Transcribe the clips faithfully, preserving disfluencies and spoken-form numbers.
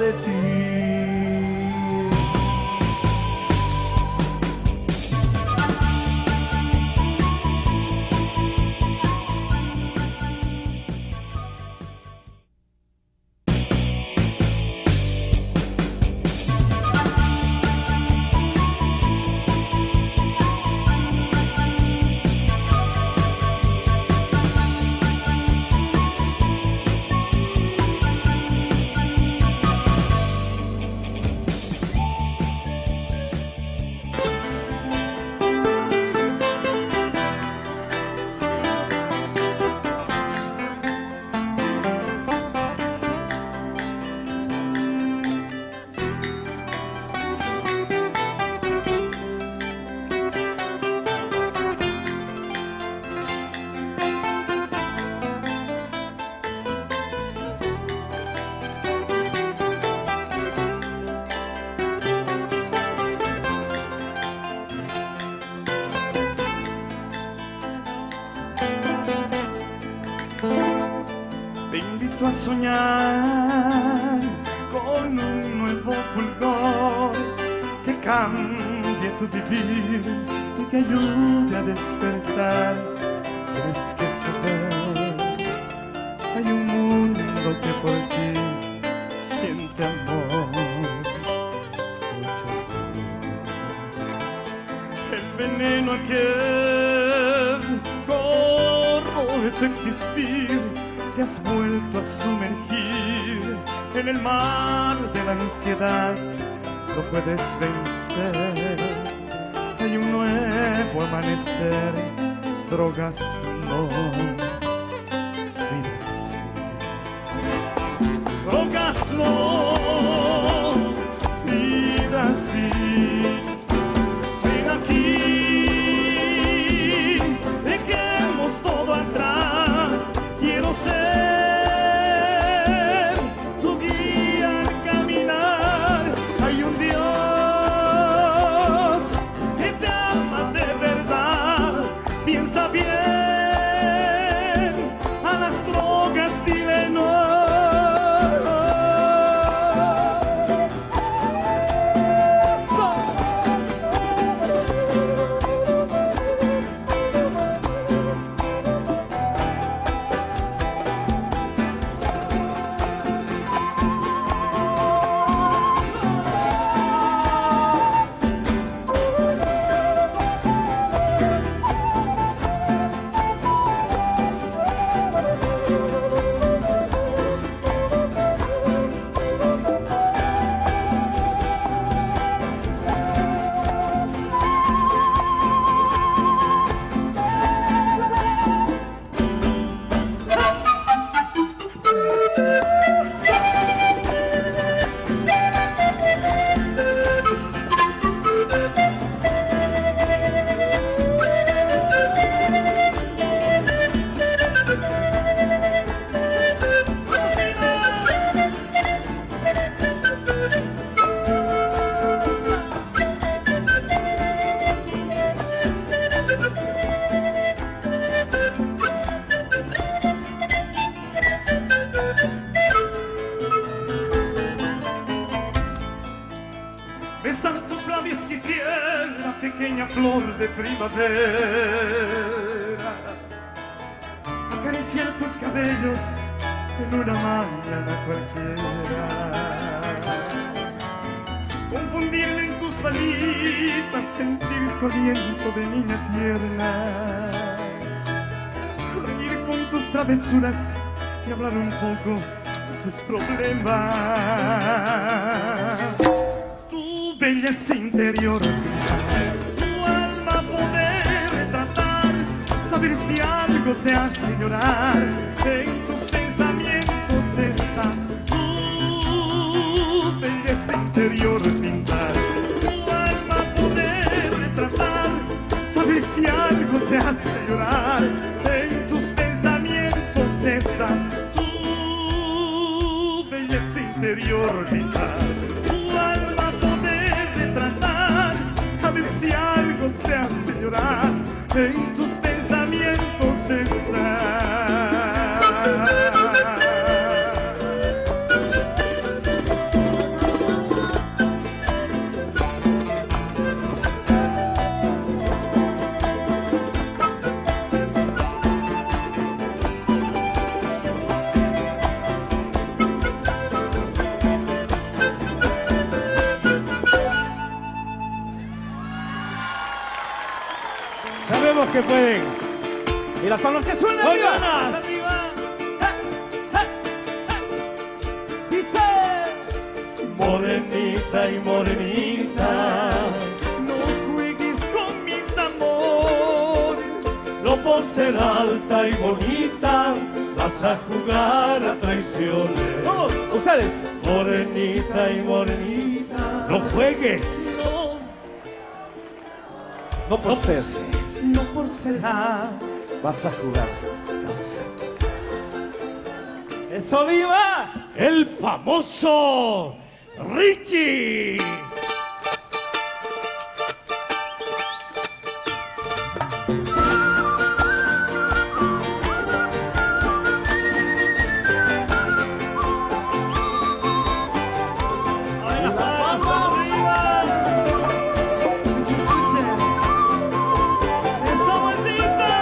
de ti. A soñar con un nuevo fulgor que cambie tu vivir y que ayude a despertar. Tienes que saber, hay un mundo que por ti siente amor, mucho amor. El veneno aquel corroe tu existir. Te has vuelto a sumergir en el mar de la ansiedad, no puedes vencer. Hay un nuevo amanecer, drogas no, vida sí. Drogas no, vida sí. Ven aquí, dejemos todo atrás. Quiero ser tu guía al caminar. Hay un Dios que te ama de verdad. Piensa bien, a las drogas dile no. Besar tus labios quisiera, pequeña flor de primavera. Acariciar tus cabellos en una mañana cualquiera. Confundirme en tus alitas, sentir tu aliento de niña tierna. Reír con tus travesuras y hablar un poco de tus problemas. Belleza interior, tu alma poder retratar, saber si algo te hace llorar. En tus pensamientos estás, tu belleza interior pintar, tu alma poder retratar, saber si algo te hace llorar. En tus pensamientos estás, tu belleza interior pintar. Si algo te hace llorar, en tus pensamientos está. que pueden. Y las palmas que suenan arriba. Más arriba. Dice: Morenita y morenita, no juegues con mis amores. No por ser alta y bonita vas a jugar a traiciones. Todos ustedes. Morenita y morenita, no juegues. No, No por ser. no por ser alta. Vas a jugar. ¡Eso, viva! El famoso Richie. Ay, las palmas arriba. Que se escuche. Esa vueltita.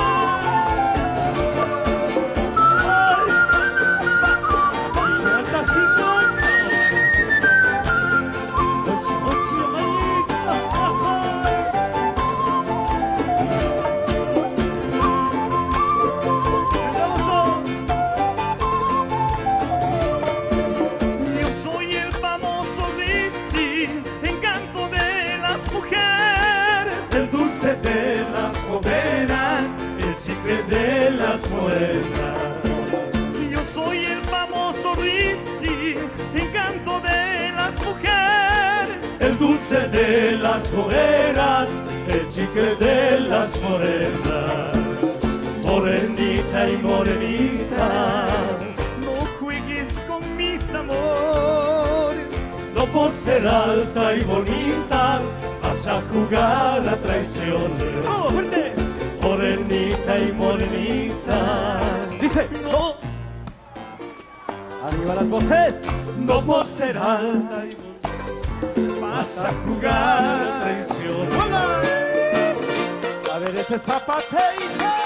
Yo soy el famoso Richie, encanto de las mujeres, el dulce de las jovenas, el chicle de las morenas. Yo soy el famoso Richie, encanto de las mujeres, el dulce de las jovenas, el chicle de las morenas. Morenita y morenita, no juegues con mis amores. No por ser alta y bonita vas a jugar a traiciones. ¡Todo fuerte! Morenita y morenita, Dice: no, arriba las voces. no por ser alta y bonita vas a jugar a traiciones. ¡Hola! A ver ese zapateito.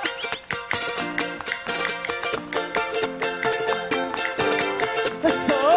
Eso.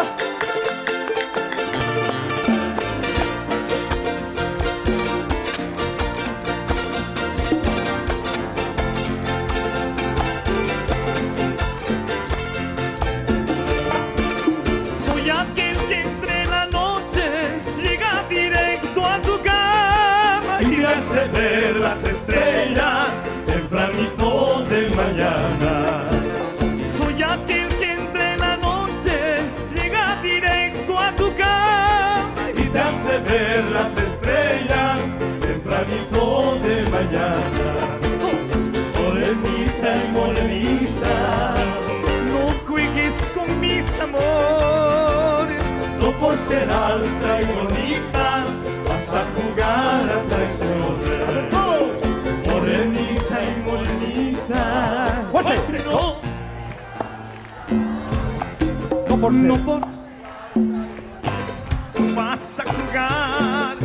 Soy aquel que entre la noche llega directo a tu cama y te hace ver las estrellas tempranito de mañana. Soy aquel que entre la noche llega directo a tu cama y te hace ver las estrellas tempranito de mañana. Morenita y morenita, no juegues con mis amores. No por ser alta y bonita vas a jugar a traiciones. Morenita y morenita, ¡Fuerte! no, No por ser. no por vas a jugar.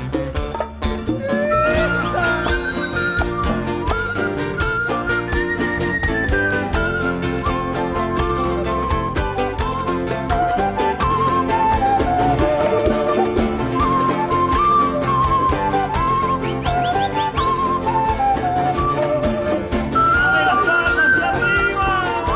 Las palmas arriba.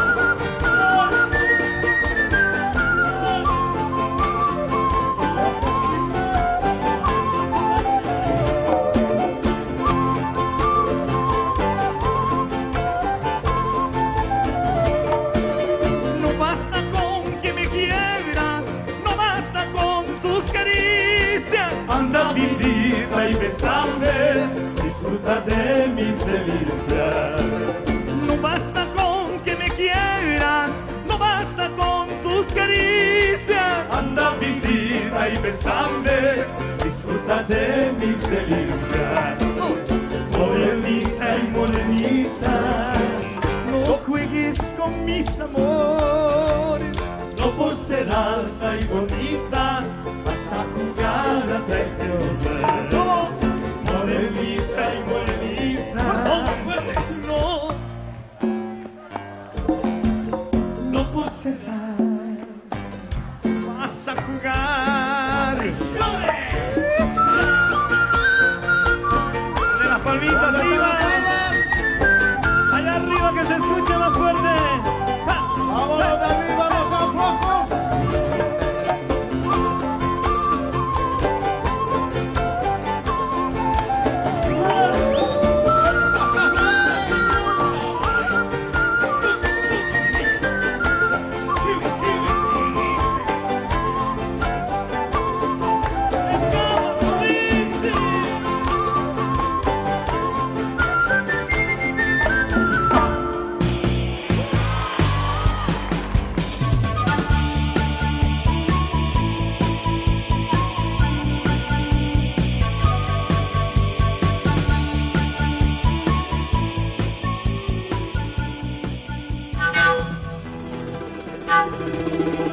No basta con que me quieras, no basta con tus caricias. Anda, vidita, y besame, disfruta de mis delicias. No basta con que me quieras, no basta con tus caricias. Anda, vidita, y besame, disfruta de mis delicias. Morenita y morenita, no juegues con mis amores. No por ser alta y bonita vas a jugar a traiciones. Morenita y morenita, no, no por ser alta vas a jugar. De las palmitas arriba. Thank you.